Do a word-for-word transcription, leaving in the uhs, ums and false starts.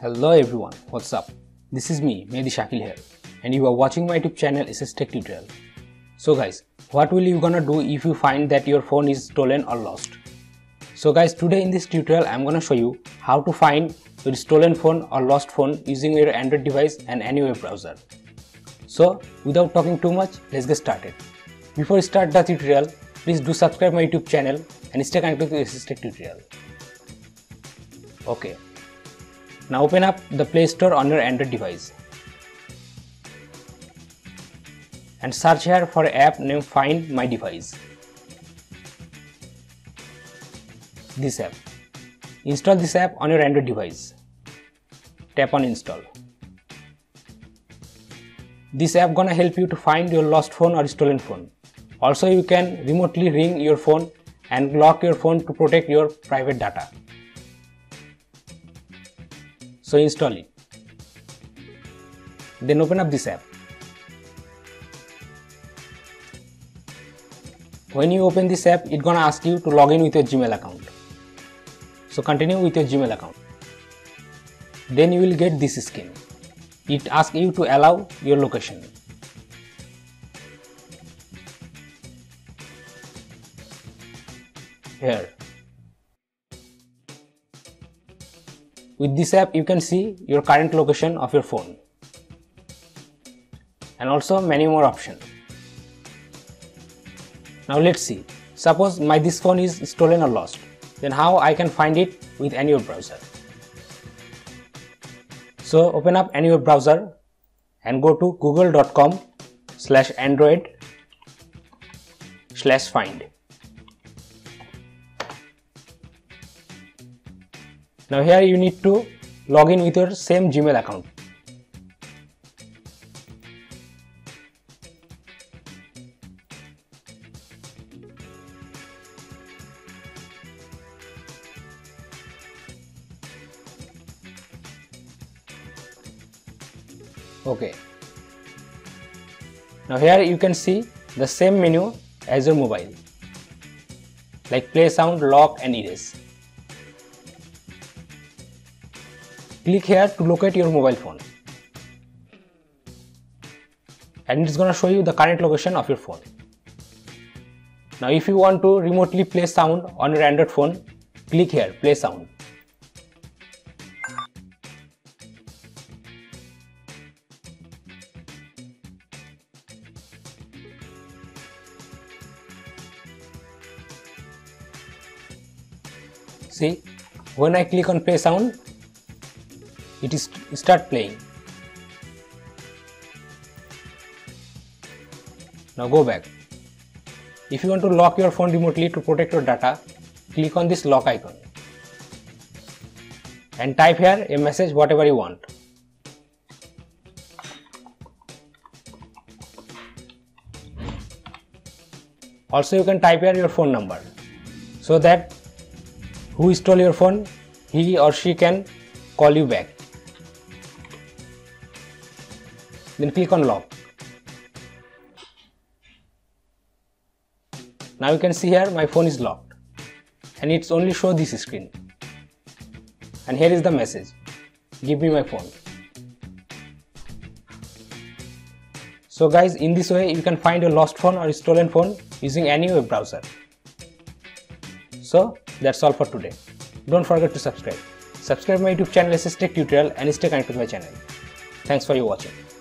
Hello everyone, what's up? This is me, Mehdi Shakil here, and you are watching my YouTube channel S S Tech Tutorial. So guys, what will you gonna do if you find that your phone is stolen or lost? So guys, today in this tutorial I'm gonna show you how to find your stolen phone or lost phone using your Android device and any web browser. So without talking too much, let's get started. Before we start the tutorial, please do subscribe my YouTube channel and stay connected to S S Tech Tutorial. Okay. Now open up the Play Store on your Android device and search here for an app named Find My Device. This app. Install this app on your Android device. Tap on install. This app gonna help you to find your lost phone or stolen phone. Also you can remotely ring your phone and lock your phone to protect your private data. So install it. Then open up this app. When you open this app, it's gonna ask you to log in with your Gmail account. So continue with your Gmail account. Then you will get this screen. It asks you to allow your location. Here. With this app, you can see your current location of your phone and also many more options. Now let's see. Suppose my this phone is stolen or lost. Then how I can find it with any web browser? So open up any web browser and go to google dot com slash android slash find. Now here you need to log in with your same Gmail account. Okay. Now here you can see the same menu as your mobile, like play sound, lock and erase. Click here to locate your mobile phone and it's gonna show you the current location of your phone. Now if you want to remotely play sound on your Android phone, click here, play sound. See, when I click on play sound, it is start playing. Now go back. If you want to lock your phone remotely to protect your data, click on this lock icon and type here a message whatever you want. Also you can type here your phone number so that who stole your phone, he or she can call you back. Then click on lock. Now you can see here my phone is locked and it's only show this screen. And here is the message, give me my phone. So guys, in this way you can find your lost phone or stolen phone using any web browser. So that's all for today. Don't forget to subscribe. Subscribe my YouTube channel S S Tech Tutorial and stay connected with my channel. Thanks for your watching.